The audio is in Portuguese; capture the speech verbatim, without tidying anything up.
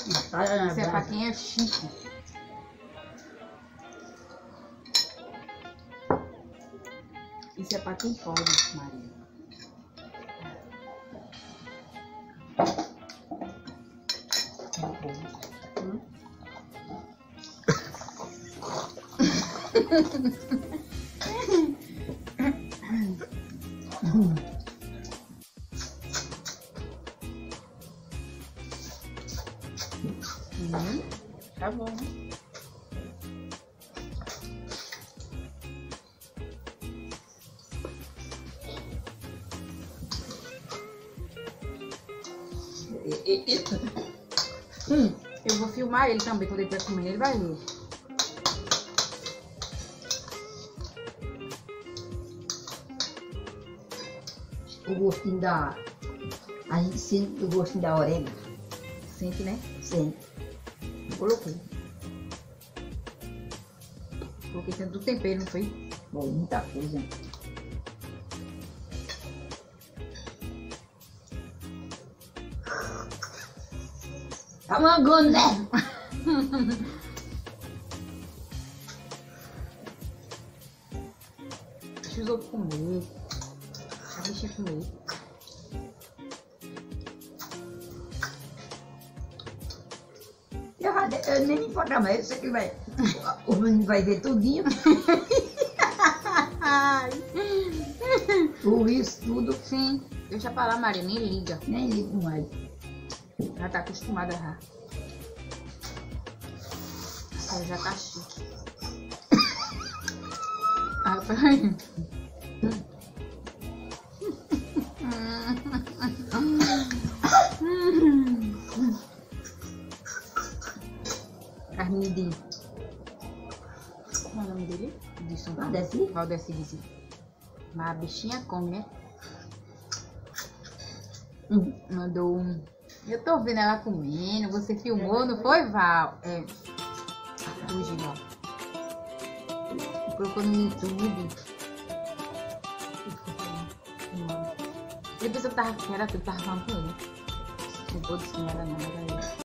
Isso é pra quem é chique. Isso é pra quem pode, Maria. Hum? Hum, tá bom. Hum, eu vou filmar ele também quando ele estiver comendo, ele vai ver. O gostinho da... A gente sente o gostinho da orégano. Sente, né? Sente. Coloquei. Coloquei dentro do tempero, não foi? Bom, muita coisa. Tá mangando, né? Deixa os outros comer. Deixa eu comer. Eu, eu nem me importa mais, isso aqui vai... O menino vai ver tudinho. Por isso tudo. Sim. Deixa pra lá, Maria, nem liga. Nem ligo mais. Já tá acostumada já. Ela já tá chique. Ah, peraí. Carnidinho. Qual é o nome dele? Edson. Valdeci? Valdeci disse. Mas a bichinha come, né? Hum. Mandou um. Eu tô vendo ela comendo. Você filmou, não foi, Val? É. Fugiu, ó. Colocou no YouTube. Ele pensou que tava, que era tudo, tava falando com ele. Não vou dizer que não era, não, era ele.